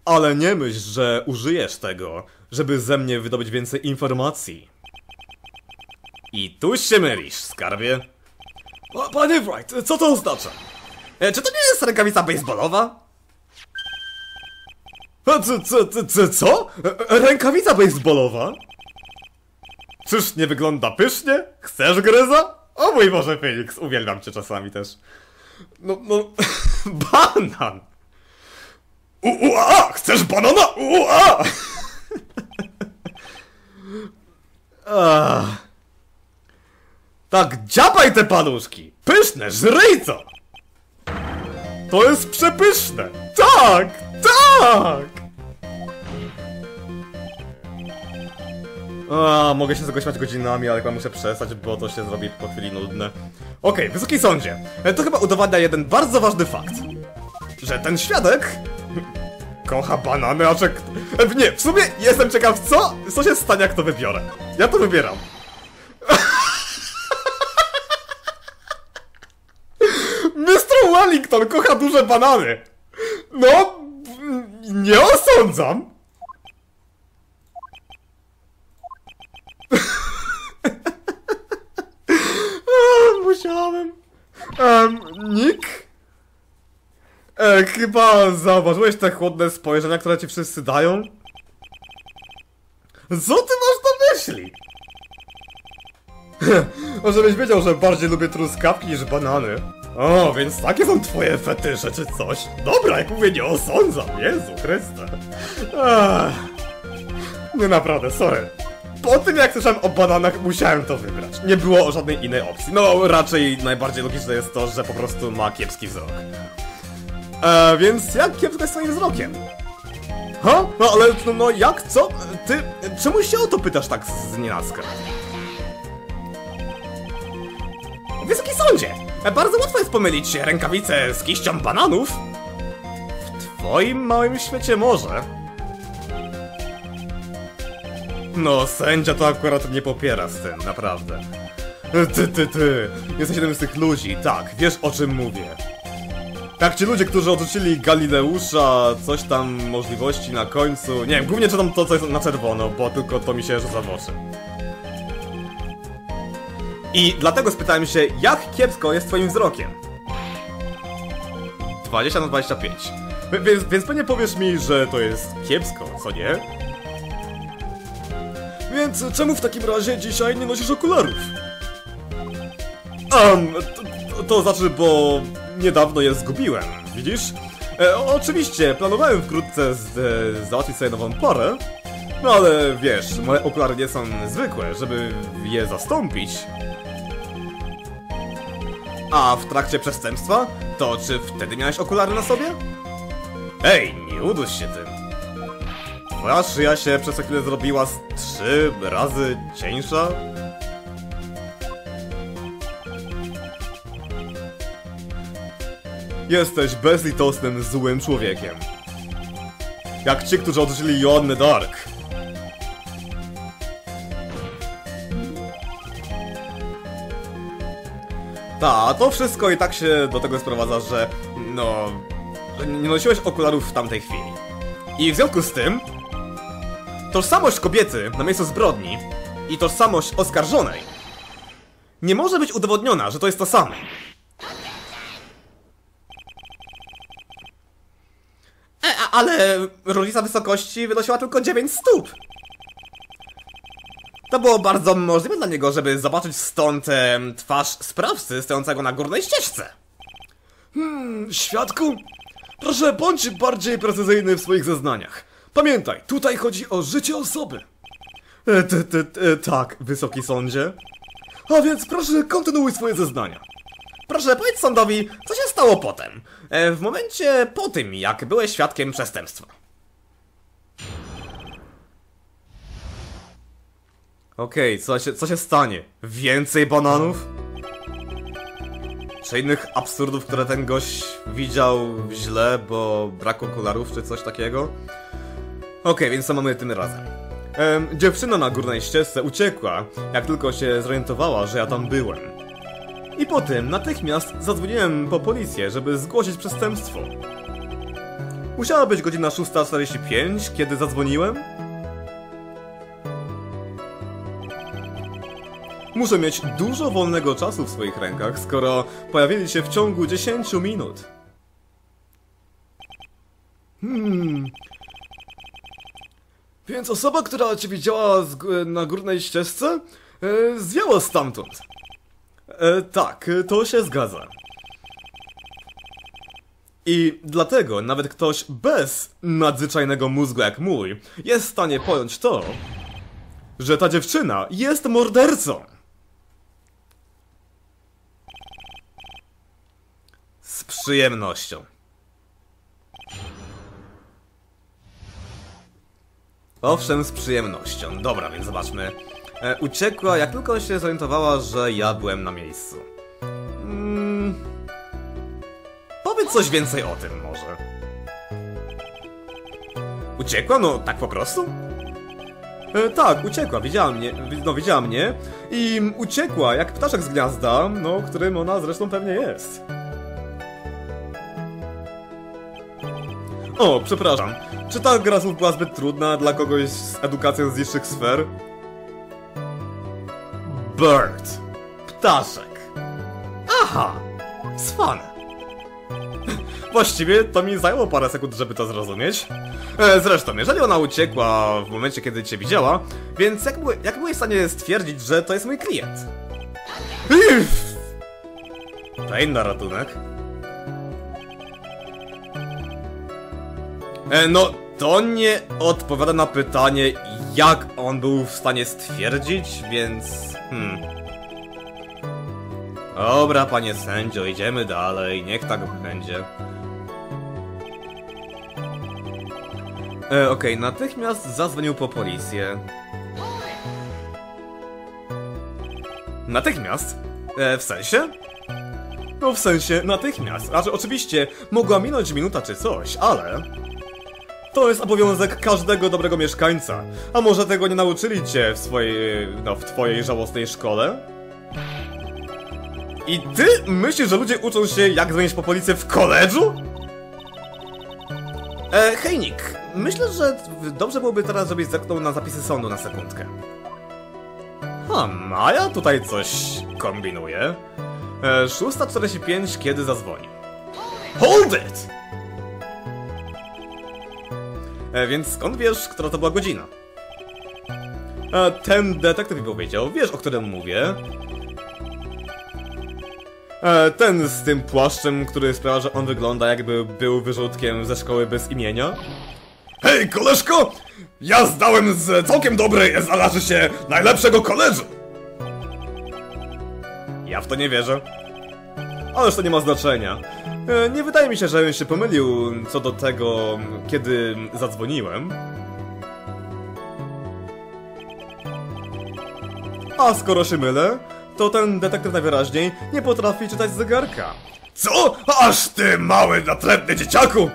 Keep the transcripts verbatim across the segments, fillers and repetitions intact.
Ale nie myśl, że użyjesz tego, żeby ze mnie wydobyć więcej informacji. I tu się mylisz, skarbie. O, panie Wright, co to oznacza? E, czy to nie jest rękawica baseballowa? A, co, co, co, co? E, rękawica baseballowa? Czyż nie wygląda pysznie? Chcesz gryza? O mój Boże, Felix, uwielbiam cię czasami też. No, no... banan! U, u, a! Chcesz banana? U, a! Ach. Tak, dziabaj te paluszki! Pyszne, żryj co! To jest przepyszne! Tak! Tak! A, mogę się z tego śmiać godzinami, ale chyba muszę przestać, bo to się zrobi po chwili nudne. Okej, okay, Wysoki Sądzie, to chyba udowadnia jeden bardzo ważny fakt. Że ten świadek... kocha banany, a czek... Nie, w sumie jestem ciekaw, co? Co się stanie, jak to wybiorę? Ja to wybieram. mister Wellington kocha duże banany. No... nie osądzam. Musiałem. Um, Nick? E, chyba zauważyłeś te chłodne spojrzenia, które ci wszyscy dają? Co ty masz na myśli? Żebyś wiedział, że bardziej lubię truskawki niż banany. O, więc takie są twoje fetysze czy coś? Dobra, jak mówię, nie osądzam. Jezu Chryste. Ach. Nie, naprawdę, sorry. Po tym jak słyszałem o bananach, musiałem to wybrać. Nie było żadnej innej opcji. No, raczej najbardziej logiczne jest to, że po prostu ma kiepski wzrok. Eee, więc jak kiepsko jest twoim wzrokiem? Ha? No ale, no, no jak? Co? Ty, czemu się o to pytasz tak z nienacka? Wysoki Sądzie! Bardzo łatwo jest pomylić rękawicę z kiścią bananów. W twoim małym świecie może. No, sędzia to akurat nie popiera z tym, naprawdę. Ty, ty, ty, jesteś jednym z tych ludzi, tak, wiesz o czym mówię. Tak, ci ludzie, którzy odrzucili Galileusza, coś tam, możliwości na końcu... Nie wiem, głównie czytam to, co jest na czerwono, bo tylko to mi się rzuca w oczy. I dlatego spytałem się, jak kiepsko jest twoim wzrokiem? dwadzieścia na dwadzieścia pięć. Więc, więc pewnie powiesz mi, że to jest kiepsko, co nie? Więc czemu w takim razie dzisiaj nie nosisz okularów? Um, to, to znaczy, bo niedawno je zgubiłem, widzisz? E, oczywiście, planowałem wkrótce z, e, załatwić sobie nową parę, no ale wiesz, moje okulary nie są zwykłe, żeby je zastąpić. A w trakcie przestępstwa? To czy wtedy miałeś okulary na sobie? Ej, nie uduś się tym. Twoja szyja się przez chwilę zrobiła z trzy razy cieńsza? Jesteś bezlitosnym, złym człowiekiem. Jak ci, którzy odrzucili Joannę d'Arc. Ta, to wszystko i tak się do tego sprowadza, że... no... że nie nosiłeś okularów w tamtej chwili. I w związku z tym... tożsamość kobiety na miejscu zbrodni i tożsamość oskarżonej nie może być udowodniona, że to jest to samo. E, ale różnica wysokości wynosiła tylko dziewięć stóp. To było bardzo możliwe dla niego, żeby zobaczyć stąd e, twarz sprawcy stojącego na górnej ścieżce. Hmm, świadku? Proszę, bądź bardziej precyzyjny w swoich zeznaniach. Pamiętaj, tutaj chodzi o życie osoby. E, t, t, t, tak, Wysoki Sądzie. A więc proszę, kontynuuj swoje zeznania. Proszę, powiedz sądowi, co się stało potem. E, w momencie po tym, jak byłeś świadkiem przestępstwa. Okej, okay, co się, co się stanie? Więcej bananów? Czy innych absurdów, które ten gość widział źle, bo brak okularów, czy coś takiego? Okej, okay, więc co mamy tym razem? Ehm, dziewczyna na górnej ścieżce uciekła, jak tylko się zorientowała, że ja tam byłem. I potem natychmiast zadzwoniłem po policję, żeby zgłosić przestępstwo. Musiała być godzina szósta czterdzieści pięć, kiedy zadzwoniłem? Muszę mieć dużo wolnego czasu w swoich rękach, skoro pojawili się w ciągu dziesięciu minut. Hmm... Więc osoba, która cię widziała na górnej ścieżce, e, zwiała stamtąd. E, tak, to się zgadza. I dlatego nawet ktoś bez nadzwyczajnego mózgu jak mój jest w stanie pojąć to, że ta dziewczyna jest mordercą. Z przyjemnością. Owszem, z przyjemnością. Dobra, więc zobaczmy. E, uciekła, jak tylko się zorientowała, że ja byłem na miejscu. Hmm... Powiedz coś więcej o tym, może. Uciekła? No, tak po prostu? E, tak, uciekła, widziała mnie, no widziała mnie i uciekła jak ptaszek z gniazda, no, którym ona zresztą pewnie jest. O, przepraszam. Czy ta gra słów była zbyt trudna dla kogoś z edukacją z niższych sfer? Bird. Ptaszek. Aha. Cwane. Właściwie to mi zajęło parę sekund, żeby to zrozumieć. E, zresztą, jeżeli ona uciekła w momencie, kiedy cię widziała, więc jak, by, jak byłeś w stanie stwierdzić, że to jest mój klient? Pain na ratunek. E, no, to nie odpowiada na pytanie, jak on był w stanie stwierdzić, więc... Hmm... Dobra, panie sędzio, idziemy dalej, niech tak będzie. E, Okej, okay, natychmiast zadzwonił po policję. Natychmiast? E, w sensie? No w sensie natychmiast, znaczy oczywiście mogła minąć minuta czy coś, ale... To jest obowiązek każdego dobrego mieszkańca. A może tego nie nauczyli cię w swojej... no w twojej żałosnej szkole? I ty myślisz, że ludzie uczą się, jak dzwonić po policję w koledżu? E, hej Nick, myślę, że dobrze byłoby teraz, żebyś zerknął na zapisy sądu na sekundkę. Hmm, a ja tutaj coś kombinuję. E, szósta czterdzieści pięć, kiedy zadzwoni. Hold it! E, więc skąd wiesz, która to była godzina? E, ten detektyw mi powiedział, wiesz, o którym mówię. E, ten z tym płaszczem, który sprawia, że on wygląda, jakby był wyrzutkiem ze szkoły bez imienia. Hej, koleżko! Ja zdałem z całkiem dobrej, znalazł się najlepszego koledżu! Ja w to nie wierzę. Ależ to nie ma znaczenia. E, nie wydaje mi się, że się pomylił co do tego, kiedy zadzwoniłem. A skoro się mylę, to ten detektyw najwyraźniej nie potrafi czytać zegarka. Co? Aż ty mały, natrętny dzieciaku!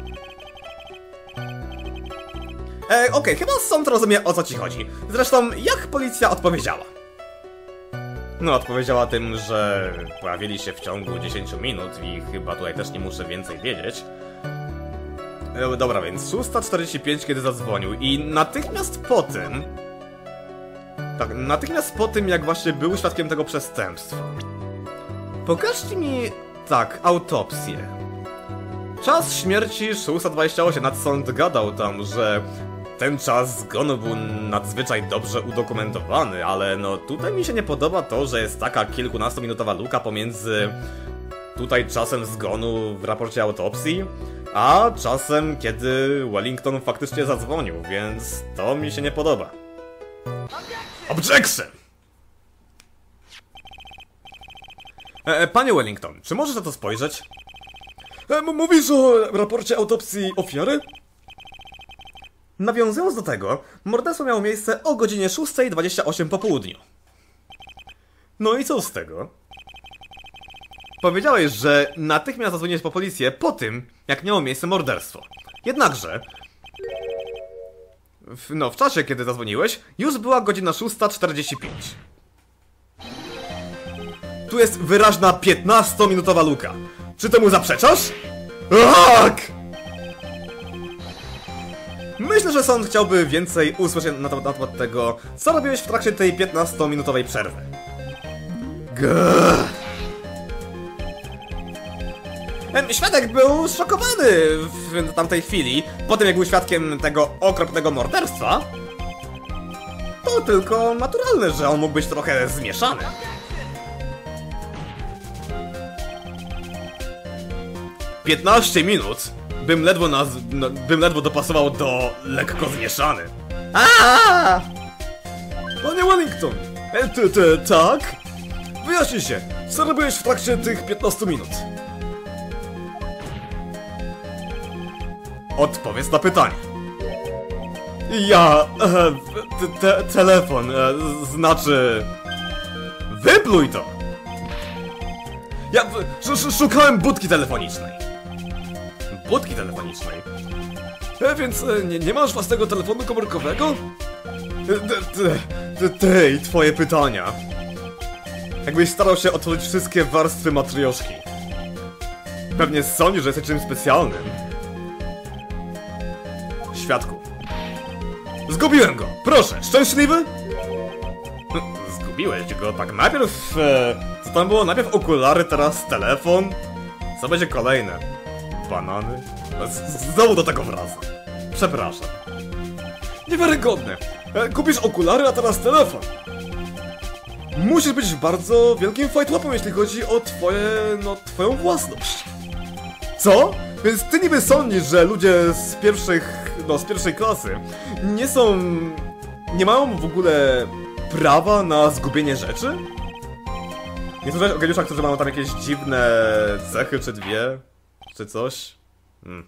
E, Okej, okay, chyba sąd rozumie, o co ci chodzi. Zresztą, jak policja odpowiedziała? No, odpowiedziała tym, że pojawili się w ciągu dziesięciu minut i chyba tutaj też nie muszę więcej wiedzieć. E, dobra, więc szósta czterdzieści pięć, kiedy zadzwonił i natychmiast po tym... Tak, natychmiast po tym, jak właśnie był świadkiem tego przestępstwa. Pokażcie mi... tak, autopsję. Czas śmierci szósta dwadzieścia osiem, nad sąd gadał tam, że ten czas zgonu był nadzwyczaj dobrze udokumentowany, ale no tutaj mi się nie podoba to, że jest taka kilkunastominutowa luka pomiędzy tutaj czasem zgonu w raporcie autopsji, a czasem, kiedy Wellington faktycznie zadzwonił, więc to mi się nie podoba. Objection! E, panie Wellington, czy możesz na to spojrzeć? E, mówisz o raporcie autopsji ofiary? Nawiązując do tego, morderstwo miało miejsce o godzinie szóstej dwadzieścia osiem po południu. No i co z tego? Powiedziałeś, że natychmiast zadzwoniłeś po policję po tym, jak miało miejsce morderstwo. Jednakże... W, no, w czasie, kiedy zadzwoniłeś, już była godzina szósta czterdzieści pięć. Tu jest wyraźna piętnastominutowa luka. Czy temu zaprzeczasz? Tak! Myślę, że sąd chciałby więcej usłyszeć na temat, na temat tego, co robiłeś w trakcie tej piętnastominutowej przerwy. Gah. Świadek był szokowany w tamtej chwili, po tym jak był świadkiem tego okropnego morderstwa. To tylko naturalne, że on mógł być trochę zmieszany. piętnaście minut bym ledwo naz... No, bym ledwo dopasował do lekko zmieszany. Aaaa! Panie Wellington! E, ty, ty, tak? Wyjaśnij się, co robiłeś w trakcie tych piętnastu minut? Odpowiedz na pytanie. Ja... E, te, telefon, e, znaczy... Wypluj to! Ja sz, szukałem budki telefonicznej. Budki telefonicznej? E, więc e, nie, nie masz własnego telefonu komórkowego? Tej, twoje pytania. Jakbyś starał się otworzyć wszystkie warstwy matrioszki. Pewnie sądzisz, że jesteś czymś specjalnym. Świadku. Zgubiłem go! Proszę, szczęśliwy? Zgubiłeś go, tak najpierw... E, co tam było? Najpierw okulary, teraz telefon. Co będzie kolejne? Banany? Z znowu do tego wracam. Przepraszam. Niewiarygodne. E, kupisz okulary, a teraz telefon. Musisz być bardzo wielkim fajtłapem, jeśli chodzi o twoje... no, twoją własność. Co? Więc ty niby sądzisz, że ludzie z pierwszych... no, z pierwszej klasy nie są... nie mają w ogóle prawa na zgubienie rzeczy? Nie słyszałeś o geniuszach, którzy mają tam jakieś dziwne cechy, czy dwie? Czy coś? Hmm.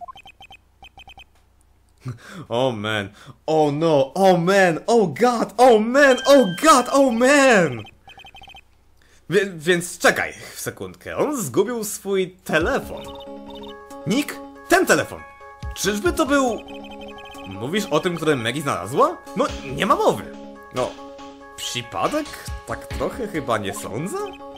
Oh man, oh no, oh man, oh god, oh man, oh god, oh man! Wie, więc czekaj sekundkę, on zgubił swój telefon. Nick? Ten telefon! Czyżby to był... Mówisz o tym, który Maggie znalazła? No, nie ma mowy. No, przypadek? Tak trochę chyba nie sądzę?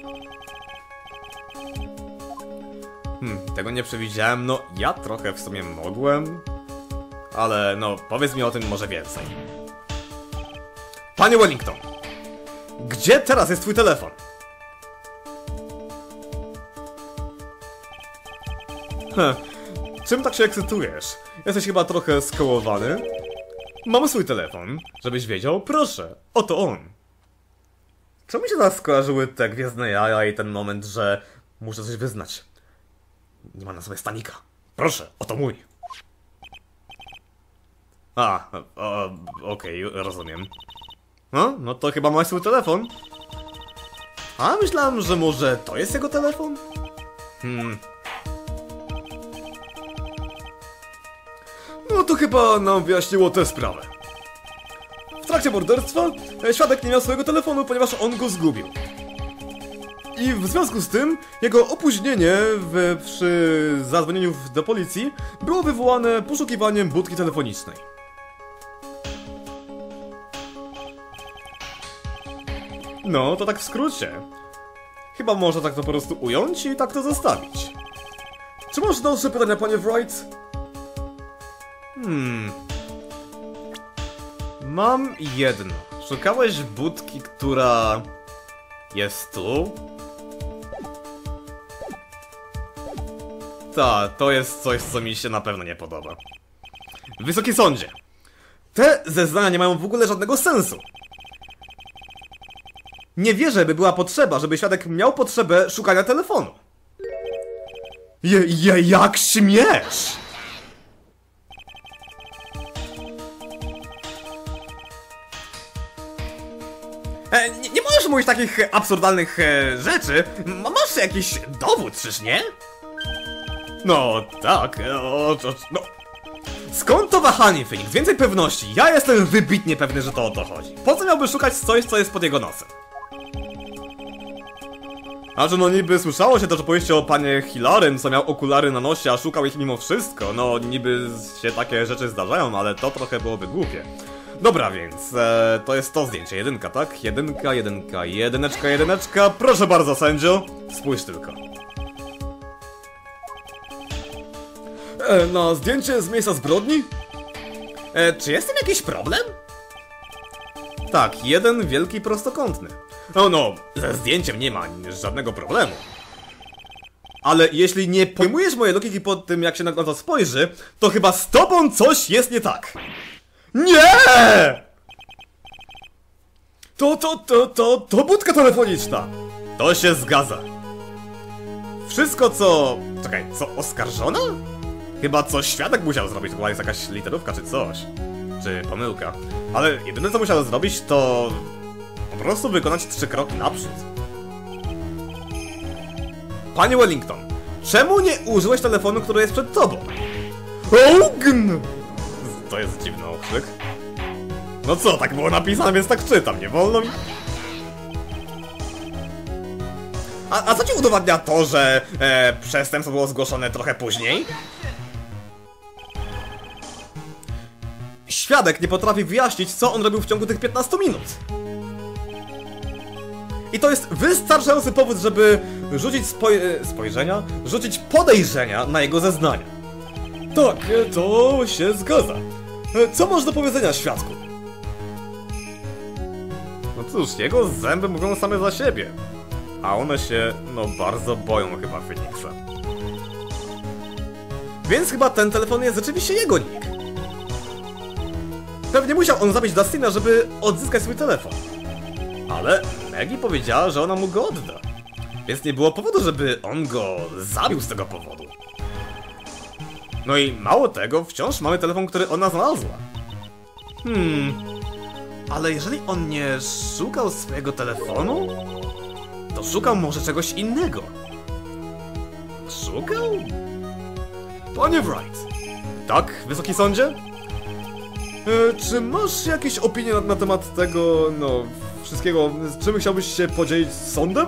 Hmm, tego nie przewidziałem, no ja trochę w sumie mogłem. Ale no, powiedz mi o tym może więcej. Panie Wellington, gdzie teraz jest twój telefon? Heh, czym tak się ekscytujesz? Jesteś chyba trochę skołowany? Mam swój telefon, żebyś wiedział, proszę, oto on. Czemu mi się teraz skojarzyły te gwiezdne jaja i ten moment, że muszę coś wyznać? Nie ma na sobie stanika. Proszę, oto mój. A, okej, okay, rozumiem. No, no to chyba masz swój telefon. A, myślałem, że może to jest jego telefon? Hmm. No to chyba nam wyjaśniło tę sprawę. W trakcie morderstwa świadek nie miał swojego telefonu, ponieważ on go zgubił. I w związku z tym jego opóźnienie w, przy zadzwonieniu do policji było wywołane poszukiwaniem budki telefonicznej. No, to tak w skrócie. Chyba można tak to po prostu ująć i tak to zostawić. Czy masz dalsze pytania, panie Wright? Hmm... Mam jedno. Szukałeś budki, która... jest tu? Ta, to jest coś, co mi się na pewno nie podoba. Wysoki sądzie, te zeznania nie mają w ogóle żadnego sensu. Nie wierzę, by była potrzeba, żeby świadek miał potrzebę szukania telefonu. Je, je, jak śmiesz! E, nie, nie możesz mówić takich absurdalnych e, rzeczy. M masz jakiś dowód, czyż nie? No tak, o, o, no. Skąd to wahanie, Phoenix? Więcej pewności. Ja jestem wybitnie pewny, że to o to chodzi. Po co miałby szukać coś, co jest pod jego nosem? A że no niby słyszało się też opowieści o panie Hilarym, co miał okulary na nosie, a szukał ich mimo wszystko. No niby się takie rzeczy zdarzają, ale to trochę byłoby głupie. Dobra, więc e, to jest to zdjęcie. Jedynka, tak? Jedynka, jedynka, jedyneczka, jedyneczka. Proszę bardzo, sędzio. Spójrz tylko. E, na zdjęcie z miejsca zbrodni? E, czy jest z tym jakiś problem? Tak, jeden wielki prostokątny. No, no, ze zdjęciem nie ma żadnego problemu. Ale jeśli nie pojmujesz mojej logiki po tym, jak się na to spojrzy, to chyba z tobą coś jest nie tak. Nie! To, to, to, to, to budka telefoniczna. To się zgadza. Wszystko co... Czekaj, co oskarżona? Chyba coś świadek musiał zrobić, to była jest jakaś literówka czy coś. Czy pomyłka. Ale jedyne co musiał zrobić to... po prostu wykonać trzy kroki naprzód. Panie Wellington, czemu nie użyłeś telefonu, który jest przed tobą? Ogn! To jest dziwny okrzyk. No co, tak było napisane, więc tak czytam, nie wolno mi? A, a co ci udowadnia to, że e, przestępstwo było zgłoszone trochę później? Świadek nie potrafi wyjaśnić, co on robił w ciągu tych piętnastu minut. I to jest wystarczający powód, żeby rzucić spoj spojrzenia, rzucić podejrzenia na jego zeznania. Tak, to się zgadza. Co masz do powiedzenia, świadku? No cóż, jego zęby mówią same za siebie. A one się, no, bardzo boją chyba Feniksa. Więc chyba ten telefon jest rzeczywiście jego nick. Pewnie musiał on zabić Dustina, żeby odzyskać swój telefon. Ale Maggie powiedziała, że ona mu go odda. Więc nie było powodu, żeby on go zabił z tego powodu. No i mało tego, wciąż mamy telefon, który ona znalazła. Hmm... Ale jeżeli on nie szukał swojego telefonu, to szukał może czegoś innego. Szukał? Panie Wright. Tak, wysoki sądzie? E, czy masz jakieś opinie na, na temat tego, no, wszystkiego, z czym chciałbyś się podzielić z sądem?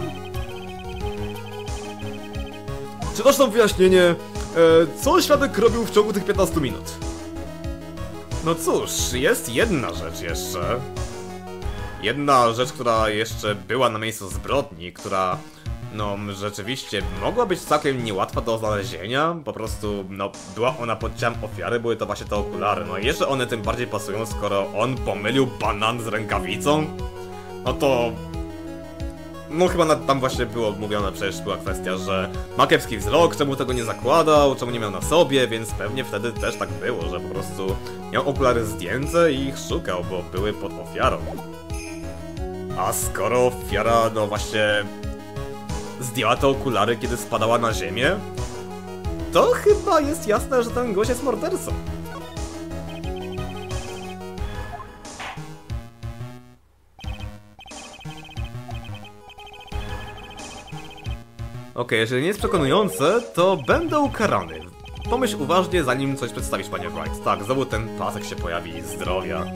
Czy dasz nam wyjaśnienie, e, co świadek robił w ciągu tych piętnastu minut? No cóż, jest jedna rzecz jeszcze. Jedna rzecz, która jeszcze była na miejscu zbrodni, która, no, rzeczywiście mogła być całkiem niełatwa do znalezienia. Po prostu, no, była ona pod ciałem ofiary, były to właśnie te okulary. No i jeszcze one tym bardziej pasują, skoro on pomylił banan z rękawicą. No to... No chyba na, tam właśnie było mówione, przecież była kwestia, że ma kiepski wzrok, czemu tego nie zakładał, czemu nie miał na sobie, więc pewnie wtedy też tak było, że po prostu miał okulary zdjęte i ich szukał, bo były pod ofiarą. A skoro ofiara, no właśnie, zdjęła te okulary, kiedy spadała na ziemię, to chyba jest jasne, że ten gość jest mordercą. Okej, okay, jeżeli nie jest przekonujące, to będę ukarany. Pomyśl uważnie, zanim coś przedstawisz, panie Wright. Tak, znowu ten pasek się pojawi, zdrowia.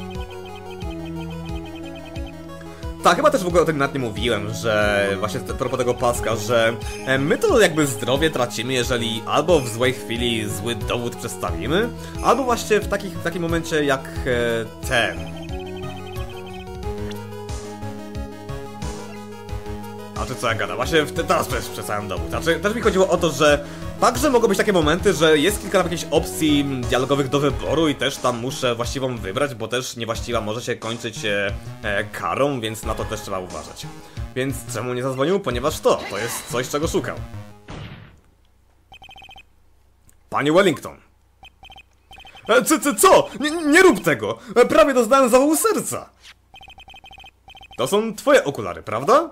Tak, chyba też w ogóle o tym nawet nie mówiłem, że właśnie a propos tego paska, że my to jakby zdrowie tracimy, jeżeli albo w złej chwili zły dowód przedstawimy, albo właśnie w, takich, w takim momencie jak ten. A czy co ja gadam? Właśnie w te, teraz przedstawiam dowód. Znaczy, też mi chodziło o to, że także mogą być takie momenty, że jest kilka jakichś opcji dialogowych do wyboru i też tam muszę właściwą wybrać, bo też niewłaściwa może się kończyć e, e, karą, więc na to też trzeba uważać. Więc czemu nie zadzwonił? Ponieważ to, to jest coś, czego szukał. Panie Wellington. E, co, co, co? Nie, nie rób tego! E, prawie doznałem zawału serca. To są twoje okulary, prawda?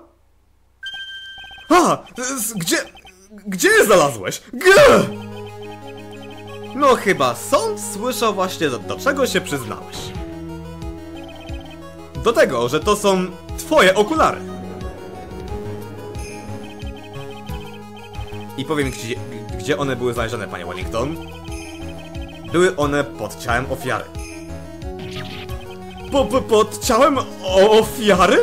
A! Gdzie... Gdzie je znalazłeś? Gah! No chyba sąd słyszał właśnie do, do czego się przyznałeś. Do tego, że to są twoje okulary. I powiem gdzie, gdzie one były znalezione, panie Wellington. Były one pod ciałem ofiary. Po, po, pod ciałem ofiary?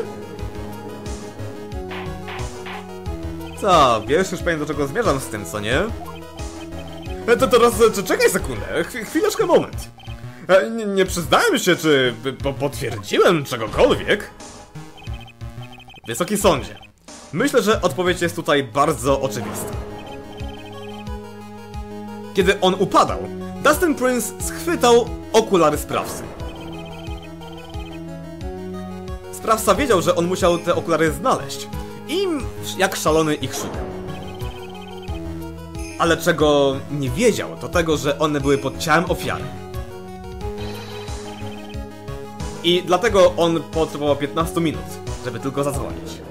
Co, wiesz już pewnie do czego zmierzam z tym, co nie? E, to teraz, czy, czekaj sekundę, Chw chwileczkę, moment. E, nie, nie przyznałem się, czy po potwierdziłem czegokolwiek. Wysoki sądzie, myślę, że odpowiedź jest tutaj bardzo oczywista. Kiedy on upadał, Dustin Prince schwytał okulary sprawcy. Sprawca wiedział, że on musiał te okulary znaleźć i jak szalony ich szukał. Ale czego nie wiedział, to tego, że one były pod ciałem ofiary. I dlatego on potrzebował piętnastu minut, żeby tylko zadzwonić.